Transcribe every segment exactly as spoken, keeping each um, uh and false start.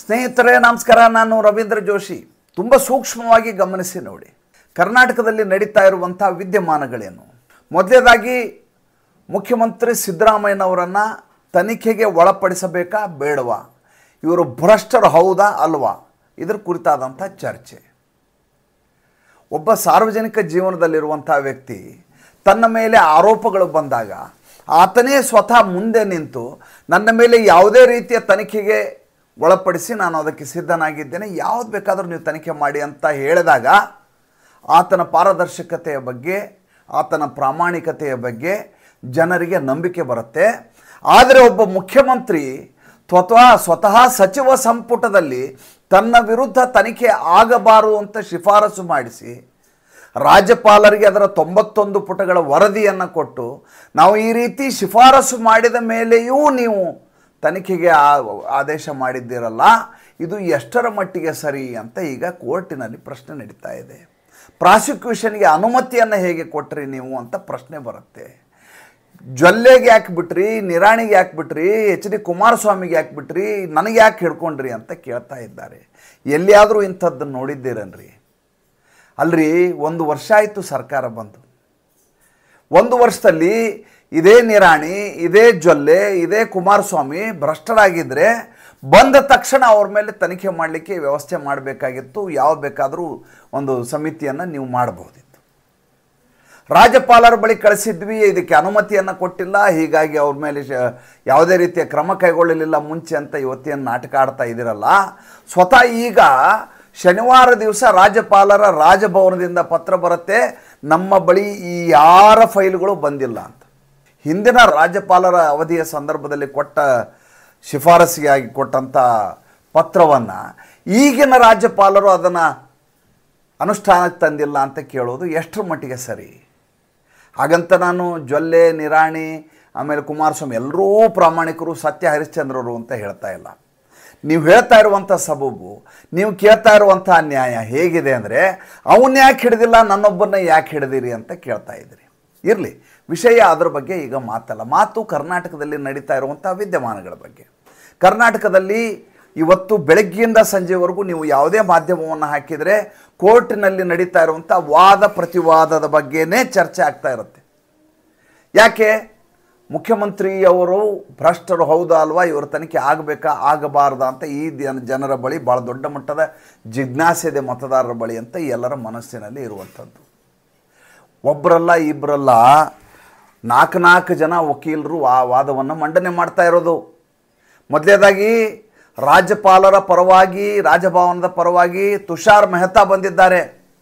ಸ್ನೇಹಿತರೆ ನಮಸ್ಕಾರ. ನಾನು ರವೀಂದ್ರ ಜೋಶಿ. ತುಂಬ ಸೂಕ್ಷ್ಮವಾಗಿ ಗಮನಿಸಿ ನೋಡಿ, ಕರ್ನಾಟಕದಲ್ಲಿ ನಡೀತಾ ಇರುವಂಥ ವಿದ್ಯಮಾನಗಳೇನು. ಮೊದಲನೇದಾಗಿ ಮುಖ್ಯಮಂತ್ರಿ ಸಿದ್ದರಾಮಯ್ಯನವರನ್ನು ತನಿಖೆಗೆ ಒಳಪಡಿಸಬೇಕಾ ಬೇಡವಾ, ಇವರು ಭ್ರಷ್ಟರು ಹೌದಾ ಅಲ್ವಾ, ಇದರ ಕುರಿತಾದಂಥ ಚರ್ಚೆ. ಒಬ್ಬ ಸಾರ್ವಜನಿಕ ಜೀವನದಲ್ಲಿರುವಂಥ ವ್ಯಕ್ತಿ ತನ್ನ ಮೇಲೆ ಆರೋಪಗಳು ಬಂದಾಗ ಆತನೇ ಸ್ವತಃ ಮುಂದೆ ನಿಂತು ನನ್ನ ಮೇಲೆ ಯಾವುದೇ ರೀತಿಯ ತನಿಖೆಗೆ ಒಳಪಡಿಸಿ ನಾನು ಅದಕ್ಕೆ ಸಿದ್ಧನಾಗಿದ್ದೇನೆ, ಯಾವುದು ಬೇಕಾದರೂ ನೀವು ತನಿಖೆ ಮಾಡಿ ಅಂತ ಹೇಳಿದಾಗ ಆತನ ಪಾರದರ್ಶಕತೆಯ ಬಗ್ಗೆ, ಆತನ ಪ್ರಾಮಾಣಿಕತೆಯ ಬಗ್ಗೆ ಜನರಿಗೆ ನಂಬಿಕೆ ಬರುತ್ತೆ. ಆದರೆ ಒಬ್ಬ ಮುಖ್ಯಮಂತ್ರಿ ಸ್ವತಃ ಸ್ವತಃ ಸಚಿವ ಸಂಪುಟದಲ್ಲಿ ತನ್ನ ವಿರುದ್ಧ ತನಿಖೆ ಆಗಬಾರದು ಅಂತ ಶಿಫಾರಸು ಮಾಡಿಸಿ ರಾಜ್ಯಪಾಲರಿಗೆ ಅದರ ತೊಂಬತ್ತೊಂದು ಪುಟಗಳ ವರದಿಯನ್ನು ಕೊಟ್ಟು ನಾವು ಈ ರೀತಿ ಶಿಫಾರಸು ಮಾಡಿದ ಮೇಲೆಯೂ ನೀವು ತನಿಖೆಗೆ ಆದೇಶ ಮಾಡಿದ್ದೀರಲ್ಲ, ಇದು ಎಷ್ಟರ ಮಟ್ಟಿಗೆ ಸರಿ ಅಂತ ಈಗ ಕೋರ್ಟಿನಲ್ಲಿ ಪ್ರಶ್ನೆ ನಡೀತಾ ಇದೆ. ಪ್ರಾಸಿಕ್ಯೂಷನ್ಗೆ ಅನುಮತಿಯನ್ನು ಹೇಗೆ ಕೊಟ್ಟರಿ ನೀವು ಅಂತ ಪ್ರಶ್ನೆ ಬರುತ್ತೆ. ಜೊಲ್ಲೆಗೆ ಯಾಕೆ ಬಿಟ್ರಿ, ನಿರಾಣಿಗೆ ಯಾಕೆ ಬಿಟ್ರಿ, ಎಚ್ ಡಿ ಕುಮಾರಸ್ವಾಮಿಗೆ ಯಾಕೆ ಬಿಟ್ರಿ, ನನಗೆ ಯಾಕೆ ಹಿಡ್ಕೊಂಡ್ರಿ ಅಂತ ಕೇಳ್ತಾ ಇದ್ದಾರೆ. ಎಲ್ಲಿಯಾದರೂ ಇಂಥದ್ದನ್ನು ನೋಡಿದ್ದೀರನ್ರಿ? ಅಲ್ರಿ, ಒಂದು ವರ್ಷ ಆಯಿತು ಸರ್ಕಾರ ಬಂದು. ಒಂದು ವರ್ಷದಲ್ಲಿ ಇದೇ ನಿರಾಣಿ, ಇದೇ ಜೊಲ್ಲೆ, ಇದೇ ಕುಮಾರಸ್ವಾಮಿ ಭ್ರಷ್ಟರಾಗಿದ್ದರೆ ಬಂದ ತಕ್ಷಣ ಅವ್ರ ಮೇಲೆ ತನಿಖೆ ಮಾಡಲಿಕ್ಕೆ ವ್ಯವಸ್ಥೆ ಮಾಡಬೇಕಾಗಿತ್ತು. ಯಾವ ಬೇಕಾದರೂ ಒಂದು ಸಮಿತಿಯನ್ನು ನೀವು ಮಾಡಬಹುದಿತ್ತು. ರಾಜ್ಯಪಾಲರ ಬಳಿ ಕಳಿಸಿದ್ವಿ, ಇದಕ್ಕೆ ಅನುಮತಿಯನ್ನು ಕೊಟ್ಟಿಲ್ಲ, ಹೀಗಾಗಿ ಅವ್ರ ಮೇಲೆ ಯಾವುದೇ ರೀತಿಯ ಕ್ರಮ ಕೈಗೊಳ್ಳಲಿಲ್ಲ ಮುಂಚೆ ಅಂತ ಇವತ್ತೇನು ನಾಟಕ ಆಡ್ತಾ ಇದ್ದೀರಲ್ಲ. ಸ್ವತಃ ಈಗ ಶನಿವಾರ ದಿವಸ ರಾಜ್ಯಪಾಲರ ರಾಜಭವನದಿಂದ ಪತ್ರ ಬರುತ್ತೆ, ನಮ್ಮ ಬಳಿ ಈ ಯಾರ ಫೈಲ್ಗಳು ಬಂದಿಲ್ಲ ಅಂತ. ಹಿಂದಿನ ರಾಜ್ಯಪಾಲರ ಅವಧಿಯ ಸಂದರ್ಭದಲ್ಲಿ ಕೊಟ್ಟ ಶಿಫಾರಸಿಗಾಗಿ ಕೊಟ್ಟಂಥ ಪತ್ರವನ್ನು ಈಗಿನ ರಾಜ್ಯಪಾಲರು ಅದನ್ನು ಅನುಷ್ಠಾನಕ್ಕೆ ತಂದಿಲ್ಲ ಅಂತ ಕೇಳೋದು ಎಷ್ಟರ ಮಟ್ಟಿಗೆ ಸರಿ? ಹಾಗಂತ ನಾನು ಜೊಲ್ಲೆ, ನಿರಾಣಿ, ಆಮೇಲೆ ಕುಮಾರಸ್ವಾಮಿ ಎಲ್ಲರೂ ಪ್ರಾಮಾಣಿಕರು, ಸತ್ಯ ಹರಿಶ್ಚಂದ್ರರು ಅಂತ ಹೇಳ್ತಾ ಇಲ್ಲ. ನೀವು ಹೇಳ್ತಾ ಇರುವಂಥ ಸಬೂಬು, ನೀವು ಕೇಳ್ತಾ ಇರುವಂಥ ನ್ಯಾಯ ಹೇಗಿದೆ ಅಂದರೆ, ಅವನ್ನ ಯಾಕೆ ಹಿಡಿದಿಲ್ಲ, ನನ್ನೊಬ್ಬರನ್ನ ಯಾಕೆ ಹಿಡಿದಿರಿ ಅಂತ ಕೇಳ್ತಾ ಇದ್ದೀರಿ. ಇರಲಿ, ವಿಷಯ ಅದರ ಬಗ್ಗೆ ಈಗ ಮಾತಲ್ಲ. ಮಾತು ಕರ್ನಾಟಕದಲ್ಲಿ ನಡೀತಾ ಇರುವಂಥ ವಿದ್ಯಮಾನಗಳ ಬಗ್ಗೆ. ಕರ್ನಾಟಕದಲ್ಲಿ ಇವತ್ತು ಬೆಳಗ್ಗೆಯಿಂದ ಸಂಜೆವರೆಗೂ ನೀವು ಯಾವುದೇ ಮಾಧ್ಯಮವನ್ನು ಹಾಕಿದರೆ ಕೋರ್ಟಿನಲ್ಲಿ ನಡೀತಾ ಇರುವಂಥ ವಾದ ಪ್ರತಿವಾದದ ಬಗ್ಗೆನೇ ಚರ್ಚೆ ಆಗ್ತಾ ಇರುತ್ತೆ. ಯಾಕೆ? ಮುಖ್ಯಮಂತ್ರಿಯವರು ಭ್ರಷ್ಟರು ಹೌದಾ ಅಲ್ವಾ, ಇವರ ತನಿಖೆ ಆಗಬೇಕಾ ಆಗಬಾರ್ದಾ ಅಂತ ಈ ಜನರ ಬಳಿ ಭಾಳ ದೊಡ್ಡ ಮಟ್ಟದ ಜಿಜ್ಞಾಸೆ ಇದೆ, ಮತದಾರರ ಬಳಿ ಅಂತ ಎಲ್ಲರ ಮನಸ್ಸಿನಲ್ಲಿ ಇರುವಂಥದ್ದು. ಒಬ್ಬರಲ್ಲ ಇಬ್ಬರಲ್ಲ, ನಾಲ್ಕು ನಾಲ್ಕು ಜನ ವಕೀಲರು ಆ ವಾದವನ್ನು ಮಂಡನೆ ಮಾಡ್ತಾ ಇರೋದು. ಮೊದಲನೇದಾಗಿ ರಾಜ್ಯಪಾಲರ ಪರವಾಗಿ, ರಾಜಭವನದ ಪರವಾಗಿ ತುಷಾರ್ ಮೆಹ್ತಾ ಬಂದಿದ್ದಾರೆ.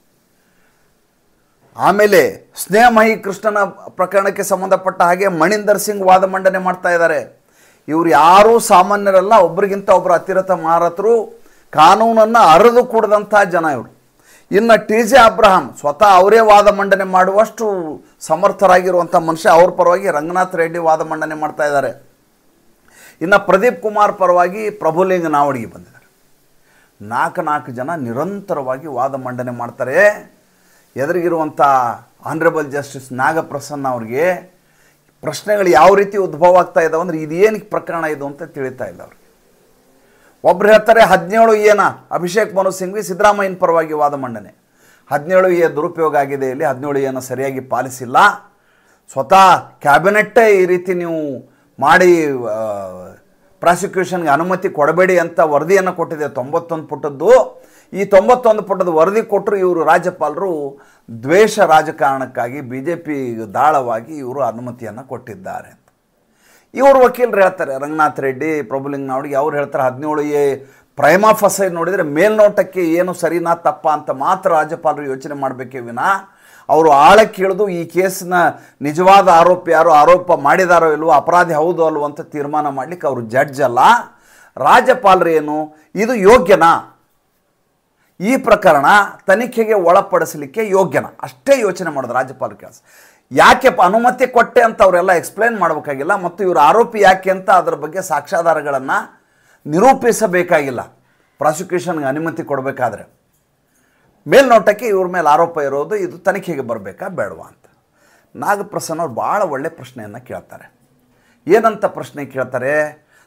ಆಮೇಲೆ ಸ್ನೇಹಮಯಿ ಕೃಷ್ಣನ ಪ್ರಕರಣಕ್ಕೆ ಸಂಬಂಧಪಟ್ಟ ಹಾಗೆ ಮಣಿಂದರ್ ಸಿಂಗ್ ವಾದ ಮಂಡನೆ ಮಾಡ್ತಾ ಇದ್ದಾರೆ. ಇವರು ಯಾರೂ ಸಾಮಾನ್ಯರಲ್ಲ, ಒಬ್ಬರಿಗಿಂತ ಒಬ್ಬರು ಅತಿರಥ ಮಹಾರಥರು, ಕಾನೂನನ್ನು ಅರಿದು ಕೂಡದಂಥ ಜನ ಇವರು. ಇನ್ನು ಟಿ ಜೆ ಅಬ್ರಹಾಂ ಸ್ವತಃ ಅವರೇ ವಾದ ಮಂಡನೆ ಮಾಡುವಷ್ಟು ಸಮರ್ಥರಾಗಿರುವಂಥ ಮನುಷ್ಯ, ಅವ್ರ ಪರವಾಗಿ ರಂಗನಾಥ್ ರೆಡ್ಡಿ ವಾದ ಮಂಡನೆ ಮಾಡ್ತಾ ಇದ್ದಾರೆ. ಇನ್ನು ಪ್ರದೀಪ್ ಕುಮಾರ್ ಪರವಾಗಿ ಪ್ರಭುಲಿಂಗ ನಾವಡಿಗೆ ಬಂದಿದ್ದಾರೆ. ನಾಲ್ಕು ನಾಲ್ಕು ಜನ ನಿರಂತರವಾಗಿ ವಾದ ಮಂಡನೆ ಮಾಡ್ತಾರೆ. ಎದುರಿಗಿರುವಂಥ ಆನರೇಬಲ್ ಜಸ್ಟಿಸ್ ನಾಗಪ್ರಸನ್ನ ಅವ್ರಿಗೆ ಪ್ರಶ್ನೆಗಳು ಯಾವ ರೀತಿ ಉದ್ಭವ ಆಗ್ತಾ ಇದ್ದಾವೆ ಅಂದರೆ, ಇದೇನಕ್ಕೆ ಪ್ರಕರಣ ಇದು ಅಂತ ತಿಳಿತಾ ಇಲ್ಲ ಅವ್ರಿಗೆ. ಒಬ್ರು ಹೇಳ್ತಾರೆ ಹದಿನೇಳು ಏನ ಅಭಿಷೇಕ್ ಮನು ಸಿಂಘ್ವಿ ಸಿದ್ದರಾಮಯ್ಯನ ಪರವಾಗಿ ವಾದ ಮಂಡನೆ, ಹದಿನೇಳು ಎ ದುರುಪಯೋಗ ಆಗಿದೆ, ಇಲ್ಲಿ ಹದಿನೇಳು ಎನ ಸರಿಯಾಗಿ ಪಾಲಿಸಿಲ್ಲ, ಸ್ವತಃ ಕ್ಯಾಬಿನೆಟ್ಟೇ ಈ ರೀತಿ ನೀವು ಮಾಡಿ ಪ್ರಾಸಿಕ್ಯೂಷನ್ಗೆ ಅನುಮತಿ ಕೊಡಬೇಡಿ ಅಂತ ವರದಿಯನ್ನು ಕೊಟ್ಟಿದೆ ತೊಂಬತ್ತೊಂದು ಪುಟದ್ದು. ಈ ತೊಂಬತ್ತೊಂದು ಪುಟದ ವರದಿ ಕೊಟ್ಟರು ಇವರು ರಾಜ್ಯಪಾಲರು ದ್ವೇಷ ರಾಜಕಾರಣಕ್ಕಾಗಿ ಬಿ ಜೆ ಪಿ ದಾಳವಾಗಿ ಇವರು ಅನುಮತಿಯನ್ನು ಕೊಟ್ಟಿದ್ದಾರೆ ಅಂತ ಇವರು ವಕೀಲರು ಹೇಳ್ತಾರೆ. ರಂಗನಾಥ್ ರೆಡ್ಡಿ, ಪ್ರಭುಲಿಂಗ ನಾವಡಿಗೆ ಅವ್ರು ಹೇಳ್ತಾರೆ ಹದಿನೇಳು ಎ ಪ್ರೈಮಾ ಫಸೈ ನೋಡಿದರೆ ಮೇಲ್ನೋಟಕ್ಕೆ ಏನು ಸರಿನಾ ತಪ್ಪ ಅಂತ ಮಾತ್ರ ರಾಜ್ಯಪಾಲರು ಯೋಚನೆ ಮಾಡಬೇಕೇ ವಿನ ಅವರು ಆಳಕ್ಕೆ ಇಳಿದು ಈ ಕೇಸಿನ ನಿಜವಾದ ಆರೋಪಿ ಯಾರು, ಆರೋಪ ಮಾಡಿದಾರೋ ಇಲ್ವೋ, ಅಪರಾಧಿ ಹೌದು ಅಲ್ವೋ ಅಂತ ತೀರ್ಮಾನ ಮಾಡಲಿಕ್ಕೆ ಅವರು ಜಡ್ಜ್ ಅಲ್ಲ. ರಾಜ್ಯಪಾಲರು ಏನು ಇದು ಯೋಗ್ಯನಾ, ಈ ಪ್ರಕರಣ ತನಿಖೆಗೆ ಒಳಪಡಿಸಲಿಕ್ಕೆ ಯೋಗ್ಯನ ಅಷ್ಟೇ ಯೋಚನೆ ಮಾಡೋದು ರಾಜ್ಯಪಾಲರ ಕೆಲಸ. ಯಾಕೆ ಅನುಮತಿ ಕೊಟ್ಟೆ ಅಂತ ಅವರೆಲ್ಲ ಎಕ್ಸ್ಪ್ಲೇನ್ ಮಾಡಬೇಕಾಗಿಲ್ಲ, ಮತ್ತು ಇವರು ಆರೋಪಿ ಯಾಕೆ ಅಂತ ಅದರ ಬಗ್ಗೆ ಸಾಕ್ಷ್ಯಾಧಾರಗಳನ್ನು ನಿರೂಪಿಸಬೇಕಾಗಿಲ್ಲ. ಪ್ರಾಸಿಕ್ಯೂಷನ್ಗೆ ಅನುಮತಿ ಕೊಡಬೇಕಾದ್ರೆ ಮೇಲ್ನೋಟಕ್ಕೆ ಇವ್ರ ಮೇಲೆ ಆರೋಪ ಇರೋದು, ಇದು ತನಿಖೆಗೆ ಬರಬೇಕಾ ಬೇಡವಾ ಅಂತ ನಾಗಪ್ರಸನ್ನ ಅವ್ರು ಭಾಳ ಒಳ್ಳೆ ಪ್ರಶ್ನೆಯನ್ನು ಕೇಳ್ತಾರೆ. ಏನಂತ ಪ್ರಶ್ನೆ ಕೇಳ್ತಾರೆ?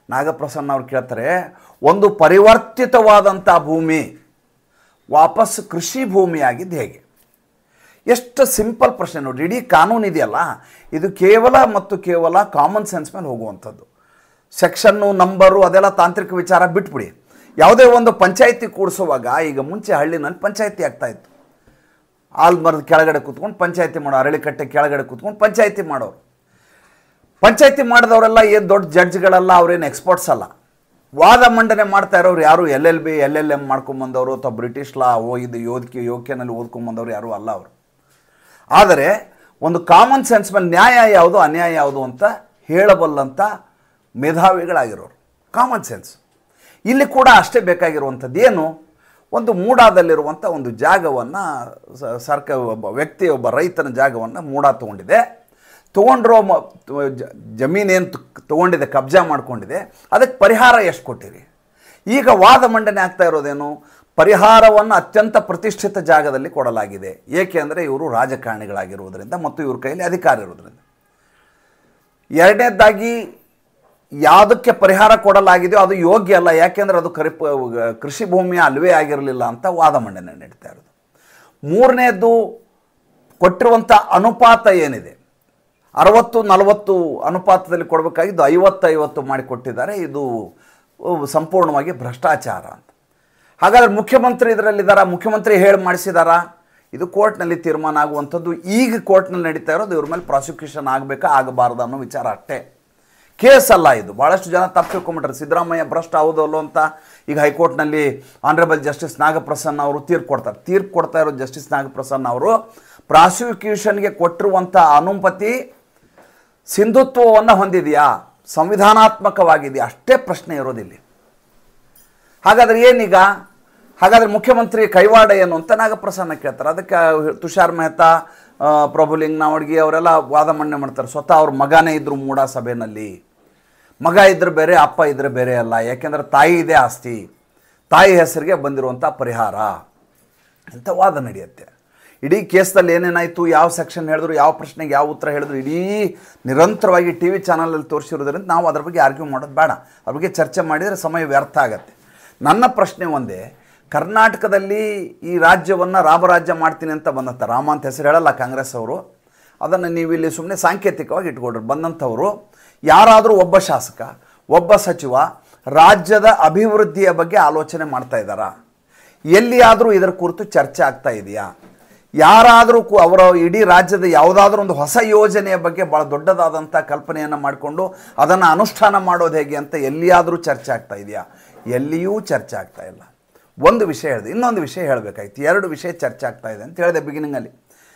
ನಾಗಪ್ರಸನ್ನ ಅವ್ರು ಕೇಳ್ತಾರೆ, ಒಂದು ಪರಿವರ್ತಿತವಾದಂಥ ಭೂಮಿ ವಾಪಸ್ ಕೃಷಿ ಭೂಮಿಯಾಗಿದ್ದು ಹೇಗೆ? ಎಷ್ಟು ಸಿಂಪಲ್ ಪ್ರಶ್ನೆ ನೋಡಿ. ಇಡೀ ಕಾನೂನು ಇದೆಯಲ್ಲ, ಇದು ಕೇವಲ ಮತ್ತು ಕೇವಲ ಕಾಮನ್ ಸೆನ್ಸ್ ಮೇಲೆ ಹೋಗುವಂಥದ್ದು. ಸೆಕ್ಷನ್ನು, ನಂಬರು ಅದೆಲ್ಲ ತಾಂತ್ರಿಕ ವಿಚಾರ ಬಿಟ್ಬಿಡಿ. ಯಾವುದೇ ಒಂದು ಪಂಚಾಯಿತಿ ಕೂಡಿಸುವಾಗ, ಈಗ ಮುಂಚೆ ಹಳ್ಳಿನಲ್ಲಿ ಪಂಚಾಯಿತಿ ಆಗ್ತಾಯಿತ್ತು. ಆಲ್ಮರದ ಕೆಳಗಡೆ ಕೂತ್ಕೊಂಡು ಪಂಚಾಯಿತಿ ಮಾಡೋ, ಅರಳಿಕಟ್ಟೆ ಕೆಳಗಡೆ ಕೂತ್ಕೊಂಡು ಪಂಚಾಯಿತಿ ಮಾಡೋರು. ಪಂಚಾಯಿತಿ ಮಾಡಿದವರೆಲ್ಲ ಏನು ದೊಡ್ಡ ಜಡ್ಜ್ಗಳೆಲ್ಲ, ಅವ್ರೇನು ಎಕ್ಸ್ಪರ್ಟ್ಸ್ ಅಲ್ಲ. ವಾದ ಮಂಡನೆ ಮಾಡ್ತಾ ಇರೋರು ಯಾರು L L B L L M ಮಾಡ್ಕೊಂಬಂದವರು ಅಥವಾ ಬ್ರಿಟಿಷ್ ಲಾ ಓ ಇದು ಯೋಧಕ್ಕೆ ಯೋಗ್ಯನಲ್ಲಿ ಓದ್ಕೊಂಬಂದವರು ಯಾರು ಅಲ್ಲ ಅವರು. ಆದರೆ ಒಂದು ಕಾಮನ್ ಸೆನ್ಸ್ ಮೇಲೆ ನ್ಯಾಯ ಯಾವುದು ಅನ್ಯಾಯ ಯಾವುದು ಅಂತ ಹೇಳಬಲ್ಲಂಥ ಮೇಧಾವಿಗಳಾಗಿರೋರು. ಕಾಮನ್ ಸೆನ್ಸ್ ಇಲ್ಲಿ ಕೂಡ ಅಷ್ಟೇ ಬೇಕಾಗಿರುವಂಥದ್ದು. ಏನು, ಒಂದು ಮೂಡಾದಲ್ಲಿರುವಂಥ ಒಂದು ಜಾಗವನ್ನು ಸರ್ಕಾರ, ಒಬ್ಬ ವ್ಯಕ್ತಿ, ಒಬ್ಬ ರೈತನ ಜಾಗವನ್ನು ಮೂಡಾ ತೊಗೊಂಡಿದೆ. ತೊಗೊಂಡ್ರೋ ಜಮೀನೇನು ತೊಗೊಂಡಿದೆ, ಕಬ್ಜಾ ಮಾಡ್ಕೊಂಡಿದೆ, ಅದಕ್ಕೆ ಪರಿಹಾರ ಎಷ್ಟು ಕೊಟ್ಟಿರಿ? ಈಗ ವಾದ ಮಂಡನೆ ಆಗ್ತಾ ಇರೋದೇನು, ಪರಿಹಾರವನ್ನು ಅತ್ಯಂತ ಪ್ರತಿಷ್ಠಿತ ಜಾಗದಲ್ಲಿ ಕೊಡಲಾಗಿದೆ. ಏಕೆ ಅಂದರೆ ಇವರು ರಾಜಕಾರಣಿಗಳಾಗಿರುವುದರಿಂದ ಮತ್ತು ಇವ್ರ ಕೈಯಲ್ಲಿ ಅಧಿಕಾರ ಇರೋದ್ರಿಂದ. ಎರಡನೇದಾಗಿ, ಯಾವುದಕ್ಕೆ ಪರಿಹಾರ ಕೊಡಲಾಗಿದೆಯೋ ಅದು ಯೋಗ್ಯ ಅಲ್ಲ, ಯಾಕೆಂದರೆ ಅದು ಕರಿ ಕೃಷಿ ಭೂಮಿಯ ಅಲ್ವೇ ಆಗಿರಲಿಲ್ಲ ಅಂತ ವಾದ ಮಂಡನೆ ನಡೀತಾ ಇರೋದು. ಮೂರನೇದು, ಕೊಟ್ಟಿರುವಂಥ ಅನುಪಾತ ಏನಿದೆ, ಅರವತ್ತು ನಲವತ್ತು ಅನುಪಾತದಲ್ಲಿ ಕೊಡಬೇಕಾಗಿದ್ದು ಐವತ್ತು ಐವತ್ತು ಮಾಡಿ ಕೊಟ್ಟಿದ್ದಾರೆ. ಇದು ಸಂಪೂರ್ಣವಾಗಿ ಭ್ರಷ್ಟಾಚಾರ ಅಂತ. ಹಾಗಾದರೆ ಮುಖ್ಯಮಂತ್ರಿ ಇದರಲ್ಲಿದ್ದಾರಾ? ಮುಖ್ಯಮಂತ್ರಿ ಹೇಳಿ ಮಾಡಿಸಿದಾರಾ? ಇದು ಕೋರ್ಟ್ನಲ್ಲಿ ತೀರ್ಮಾನ ಆಗುವಂಥದ್ದು. ಈಗ ಕೋರ್ಟ್ನಲ್ಲಿ ನಡೀತಾ ಇರೋದು ಇವ್ರ ಮೇಲೆ ಪ್ರಾಸಿಕ್ಯೂಷನ್ ಆಗಬೇಕಾ ಆಗಬಾರ್ದು ಅನ್ನೋ ವಿಚಾರ ಅಷ್ಟೇ. ಕೇಸ್ ಅಲ್ಲ ಇದು. ಭಾಳಷ್ಟು ಜನ ತಪ್ಪು ತಿಳ್ಕೊಂಬಿಟ್ರೆ ಸಿದ್ದರಾಮಯ್ಯ ಭ್ರಷ್ಟ ಹೌದು ಅಲ್ಲೋ ಅಂತ. ಈಗ ಹೈಕೋರ್ಟ್ನಲ್ಲಿ ಆನರೇಬಲ್ ಜಸ್ಟಿಸ್ ನಾಗಪ್ರಸನ್ನ ಅವರು ತೀರ್ಪು ಕೊಡ್ತಾರೆ. ತೀರ್ಪು ಕೊಡ್ತಾ ಇರೋ ಜಸ್ಟಿಸ್ ನಾಗಪ್ರಸನ್ನ ಅವರು ಪ್ರಾಸಿಕ್ಯೂಷನ್ಗೆ ಕೊಟ್ಟಿರುವಂಥ ಅನುಮತಿ ಸಿಂಧುತ್ವವನ್ನು ಹೊಂದಿದೆಯಾ, ಸಂವಿಧಾನಾತ್ಮಕವಾಗಿದೆಯಾ, ಅಷ್ಟೇ ಪ್ರಶ್ನೆ ಇರೋದಿಲ್ಲಿ. ಹಾಗಾದರೆ ಏನೀಗ? ಹಾಗಾದರೆ ಮುಖ್ಯಮಂತ್ರಿ ಕೈವಾಡ ಏನು ಅಂತ ನಾಗಪ್ರಸನ್ನ ಕೇಳ್ತಾರೆ. ಅದಕ್ಕೆ ತುಷಾರ್ ಮೆಹ್ತಾ, ಪ್ರಭುಲಿಂಗ್ ನಾವಡ್ಗಿ ಅವರೆಲ್ಲ ವಾದ ಮಂಡನೆ ಮಾಡ್ತಾರೆ. ಸ್ವತಃ ಅವ್ರ ಮಗನೇ ಇದ್ದರು ಮೂಡಾ ಸಭೆಯಲ್ಲಿ. ಮಗ ಇದ್ರೆ ಬೇರೆ, ಅಪ್ಪ ಇದ್ರೆ ಬೇರೆ ಅಲ್ಲ. ಯಾಕೆಂದರೆ ತಾಯಿ ಇದೆ ಆಸ್ತಿ, ತಾಯಿ ಹೆಸರಿಗೆ ಬಂದಿರುವಂಥ ಪರಿಹಾರ ಅಂತ ವಾದ ನಡೆಯುತ್ತೆ. ಇಡೀ ಕೇಸ್ದಲ್ಲಿ ಏನೇನಾಯಿತು, ಯಾವ ಸೆಕ್ಷನ್ ಹೇಳಿದ್ರು, ಯಾವ ಪ್ರಶ್ನೆಗೆ ಯಾವ ಉತ್ತರ ಹೇಳಿದ್ರು, ಇಡೀ ನಿರಂತರವಾಗಿ ಟಿ ವಿ ಚಾನಲಲ್ಲಿ ತೋರಿಸಿರೋದ್ರಿಂದ ನಾವು ಅದ್ರ ಬಗ್ಗೆ ಆರ್ಗ್ಯೂ ಮಾಡೋದು ಬೇಡ. ಅದ್ರ ಬಗ್ಗೆ ಚರ್ಚೆ ಮಾಡಿದರೆ ಸಮಯ ವ್ಯರ್ಥ ಆಗತ್ತೆ. ನನ್ನ ಪ್ರಶ್ನೆ ಒಂದೇ, ಕರ್ನಾಟಕದಲ್ಲಿ ಈ ರಾಜ್ಯವನ್ನು ರಾಮರಾಜ್ಯ ಮಾಡ್ತೀನಿ ಅಂತ ಬಂದಂಥ, ರಾಮ ಅಂತ ಹೆಸರು ಹೇಳಲ್ಲ ಕಾಂಗ್ರೆಸ್ ಅವರು, ಅದನ್ನು ನೀವು ಇಲ್ಲಿ ಸುಮ್ಮನೆ ಸಾಂಕೇತಿಕವಾಗಿ ಇಟ್ಕೊಳ್ರಿ. ಬಂದಂಥವರು ಯಾರಾದರೂ ಒಬ್ಬ ಶಾಸಕ, ಒಬ್ಬ ಸಚಿವ ರಾಜ್ಯದ ಅಭಿವೃದ್ಧಿಯ ಬಗ್ಗೆ ಆಲೋಚನೆ ಮಾಡ್ತಾ ಇದ್ದಾರಾ? ಎಲ್ಲಿಯಾದರೂ ಇದರ ಕುರಿತು ಚರ್ಚೆ ಆಗ್ತಾ ಇದೆಯಾ? ಯಾರಾದರೂ ಕು ಅವರ ಇಡೀ ರಾಜ್ಯದ ಯಾವುದಾದ್ರೂ ಒಂದು ಹೊಸ ಯೋಜನೆಯ ಬಗ್ಗೆ ಭಾಳ ದೊಡ್ಡದಾದಂಥ ಕಲ್ಪನೆಯನ್ನು ಮಾಡಿಕೊಂಡು ಅದನ್ನು ಅನುಷ್ಠಾನ ಮಾಡೋದು ಹೇಗೆ ಅಂತ ಎಲ್ಲಿಯಾದರೂ ಚರ್ಚೆ ಆಗ್ತಾ ಇದೆಯಾ? ಎಲ್ಲಿಯೂ ಚರ್ಚೆ ಆಗ್ತಾ ಇಲ್ಲ. ಒಂದು ವಿಷಯ ಹೇಳಿದೆ, ಇನ್ನೊಂದು ವಿಷಯ ಹೇಳಬೇಕಾಯ್ತು. ಎರಡು ವಿಷಯ ಚರ್ಚೆ ಆಗ್ತಾ ಇದೆ ಅಂತ ಹೇಳಿದೆ ಬಿಗಿನಿಂಗಲ್ಲಿ.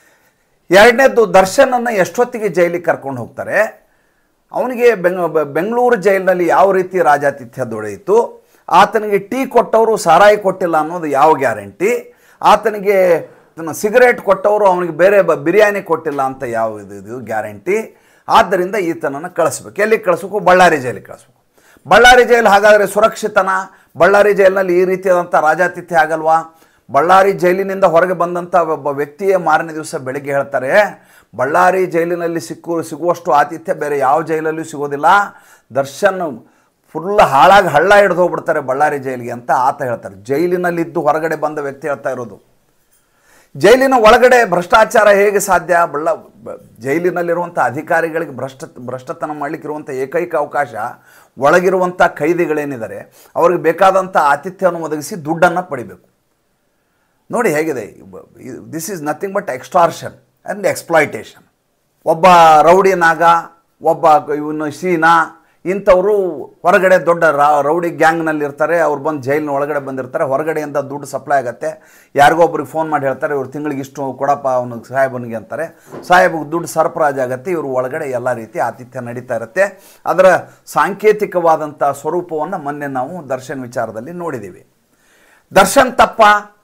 ಎರಡನೇದು, ದರ್ಶನನ್ನು ಎಷ್ಟೊತ್ತಿಗೆ ಜೈಲಿಗೆ ಕರ್ಕೊಂಡು ಹೋಗ್ತಾರೆ? ಅವನಿಗೆ ಬೆಂಗ್ ಬೆಂಗಳೂರು ಜೈಲಿನಲ್ಲಿ ಯಾವ ರೀತಿ ರಾಜಾತಿಥ್ಯ ದೊರೆಯಿತು? ಆತನಿಗೆ ಟೀ ಕೊಟ್ಟವರು ಸಾರಾಯಿ ಕೊಟ್ಟಿಲ್ಲ ಅನ್ನೋದು ಯಾವ ಗ್ಯಾರಂಟಿ? ಆತನಿಗೆ ಸಿಗರೇಟ್ ಕೊಟ್ಟವರು ಅವನಿಗೆ ಬೇರೆ ಬ ಬಿರಿಯಾನಿ ಕೊಟ್ಟಿಲ್ಲ ಅಂತ ಯಾವ ಇದು ಇದು ಗ್ಯಾರಂಟಿ? ಆದ್ದರಿಂದ ಈತನನ್ನು ಕಳಿಸ್ಬೇಕು. ಎಲ್ಲಿಗೆ ಕಳಿಸ್ಬೇಕು? ಬಳ್ಳಾರಿ ಜೈಲಿಗೆ ಕಳಿಸ್ಬೇಕು. ಬಳ್ಳಾರಿ ಜೈಲು ಹಾಗಾದರೆ ಸುರಕ್ಷಿತನ? ಬಳ್ಳಾರಿ ಜೈಲಿನಲ್ಲಿ ಈ ರೀತಿಯಾದಂಥ ರಾಜಾತಿಥ್ಯ ಆಗಲ್ವಾ? ಬಳ್ಳಾರಿ ಜೈಲಿನಿಂದ ಹೊರಗೆ ಬಂದಂಥ ಒಬ್ಬ ವ್ಯಕ್ತಿಯೇ ಮಾರನೇ ದಿವಸ ಬೆಳಗ್ಗೆ ಹೇಳ್ತಾರೆ, ಬಳ್ಳಾರಿ ಜೈಲಿನಲ್ಲಿ ಸಿಕ್ಕು ಸಿಗುವಷ್ಟು ಆತಿಥ್ಯ ಬೇರೆ ಯಾವ ಜೈಲಲ್ಲೂ ಸಿಗೋದಿಲ್ಲ. ದರ್ಶನ್ ಫುಲ್ ಹಾಳಾಗಿ ಹಳ್ಳ ಹಿಡಿದು ಹೋಗ್ಬಿಡ್ತಾರೆ ಬಳ್ಳಾರಿ ಜೈಲಿಗೆ ಅಂತ ಆತ ಹೇಳ್ತಾರೆ. ಜೈಲಿನಲ್ಲಿದ್ದು ಹೊರಗಡೆ ಬಂದ ವ್ಯಕ್ತಿ ಹೇಳ್ತಾ ಇರೋದು. ಜೈಲಿನ ಒಳಗಡೆ ಭ್ರಷ್ಟಾಚಾರ ಹೇಗೆ ಸಾಧ್ಯ? ಬಳ್ಳ ಜೈಲಿನಲ್ಲಿರುವಂಥ ಅಧಿಕಾರಿಗಳಿಗೆ ಭ್ರಷ್ಟ ಭ್ರಷ್ಟತನ ಮಾಡಲಿಕ್ಕಿರುವಂಥ ಏಕೈಕ ಅವಕಾಶ ಒಳಗಿರುವಂಥ ಖೈದಿಗಳೇನಿದ್ದಾರೆ ಅವ್ರಿಗೆ ಬೇಕಾದಂಥ ಆತಿಥ್ಯವನ್ನು ಒದಗಿಸಿ ದುಡ್ಡನ್ನು ಪಡಿಬೇಕು. ನೋಡಿ ಹೇಗಿದೆ. This is nothing but extortion and exploitation. ಒಬ್ಬ ರೌಡಿ ನಾಗ, ಒಬ್ಬ ಇವನು ಶೀನಾ, ಇಂಥವರು ಹೊರಗಡೆ ದೊಡ್ಡ ರೌಡಿ ಗ್ಯಾಂಗ್ನಲ್ಲಿ ಇರ್ತಾರೆ. ಅವ್ರು ಬಂದು ಜೈಲಿನ ಒಳಗಡೆ ಬಂದಿರ್ತಾರೆ. ಹೊರಗಡೆಯಿಂದ ದುಡ್ಡು ಸಪ್ಲೈ ಆಗುತ್ತೆ. ಯಾರಿಗೋ ಒಬ್ರಿಗೆ ಫೋನ್ ಮಾಡಿ ಹೇಳ್ತಾರೆ, ಇವ್ರು ತಿಂಗಳಿಗೆ ಇಷ್ಟು ಕೊಡಪ್ಪ ಅವನಿಗೆ ಸಾಹೇಬನಿಗೆ ಅಂತಾರೆ. ಸಾಹೇಬ್ಗೆ ದುಡ್ಡು ಸರಬರಾಜು ಆಗುತ್ತೆ. ಇವರು ಒಳಗಡೆ ಎಲ್ಲ ರೀತಿ ಆತಿಥ್ಯ ನಡೀತಾ ಇರುತ್ತೆ. ಅದರ ಸಾಂಕೇತಿಕವಾದಂಥ ಸ್ವರೂಪವನ್ನು ಮೊನ್ನೆ ನಾವು ದರ್ಶನ್ ವಿಚಾರದಲ್ಲಿ ನೋಡಿದ್ದೀವಿ. ದರ್ಶನ್ ತಪ್ಪ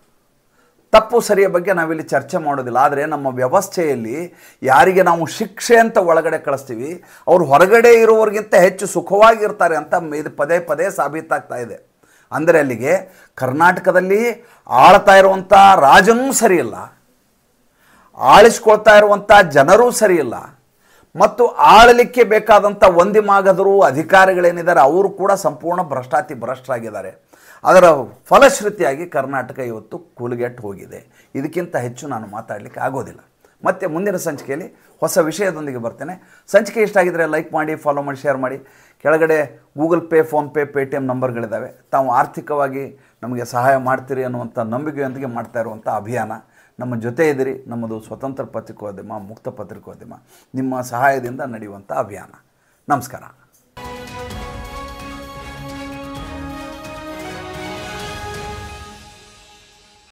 ತಪ್ಪು ಸರಿಯ ಬಗ್ಗೆ ನಾವಿಲ್ಲಿ ಚರ್ಚೆ ಮಾಡೋದಿಲ್ಲ. ಆದರೆ ನಮ್ಮ ವ್ಯವಸ್ಥೆಯಲ್ಲಿ ಯಾರಿಗೆ ನಾವು ಶಿಕ್ಷೆ ಅಂತ ಒಳಗಡೆ ಕಳಿಸ್ತೀವಿ ಅವರು ಹೊರಗಡೆ ಇರುವವರಿಗಿಂತ ಹೆಚ್ಚು ಸುಖವಾಗಿರ್ತಾರೆ ಅಂತ ಇದು ಪದೇ ಪದೇ ಸಾಬೀತಾಗ್ತಾ ಇದೆ. ಅಂದರೆ ಅಲ್ಲಿಗೆ ಕರ್ನಾಟಕದಲ್ಲಿ ಆಳ್ತಾ ಇರುವಂಥ ರಾಜನೂ ಸರಿಯಿಲ್ಲ, ಆಳಿಸ್ಕೊಳ್ತಾ ಇರುವಂಥ ಜನರೂ ಸರಿಯಿಲ್ಲ, ಮತ್ತು ಆಳಲಿಕ್ಕೆ ಬೇಕಾದಂಥ ಒಂದಿಮಾಗದರು ಅಧಿಕಾರಿಗಳೇನಿದ್ದಾರೆ ಅವರು ಕೂಡ ಸಂಪೂರ್ಣ ಭ್ರಷ್ಟಾತಿ ಭ್ರಷ್ಟರಾಗಿದ್ದಾರೆ. ಅದರ ಫಲಶ್ರುತಿಯಾಗಿ ಕರ್ನಾಟಕ ಇವತ್ತು ಕೂಲಿಗೆಟ್ಟು ಹೋಗಿದೆ. ಇದಕ್ಕಿಂತ ಹೆಚ್ಚು ನಾನು ಮಾತಾಡಲಿಕ್ಕೆ ಆಗೋದಿಲ್ಲ. ಮತ್ತು ಮುಂದಿನ ಸಂಚಿಕೆಯಲ್ಲಿ ಹೊಸ ವಿಷಯದೊಂದಿಗೆ ಬರ್ತೇನೆ. ಸಂಚಿಕೆ ಇಷ್ಟ ಆಗಿದ್ದರೆ ಲೈಕ್ ಮಾಡಿ, ಫಾಲೋ ಮಾಡಿ, ಶೇರ್ ಮಾಡಿ. ಕೆಳಗಡೆ Google pay, PhonePe, Paytm ನಂಬರ್ಗಳಿದ್ದಾವೆ. ತಾವು ಆರ್ಥಿಕವಾಗಿ ನಮಗೆ ಸಹಾಯ ಮಾಡ್ತೀರಿ ಅನ್ನುವಂಥ ನಂಬಿಕೆಯೊಂದಿಗೆ ಮಾಡ್ತಾ ಇರುವಂಥ ಅಭಿಯಾನ. ನಮ್ಮ ಜೊತೆ ಇದ್ದೀರಿ. ನಮ್ಮದು ಸ್ವತಂತ್ರ ಪತ್ರಿಕೋದ್ಯಮ, ಮುಕ್ತ ಪತ್ರಿಕೋದ್ಯಮ. ನಿಮ್ಮ ಸಹಾಯದಿಂದ ನಡೆಯುವಂಥ ಅಭಿಯಾನ. ನಮಸ್ಕಾರ.